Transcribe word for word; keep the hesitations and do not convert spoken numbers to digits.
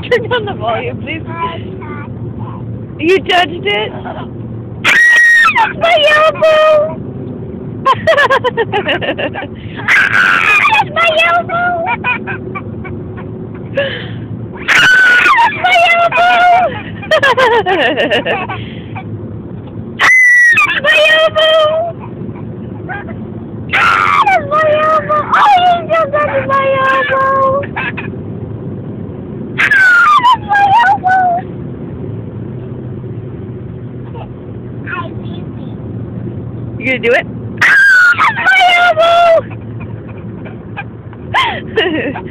Turn down the volume, please. You judged it? That's my elbow! That's my elbow! That's my elbow! That's my elbow! That's my elbow! Oh, you just touched my elbow! That's my elbow! You gonna do it? That's my elbow!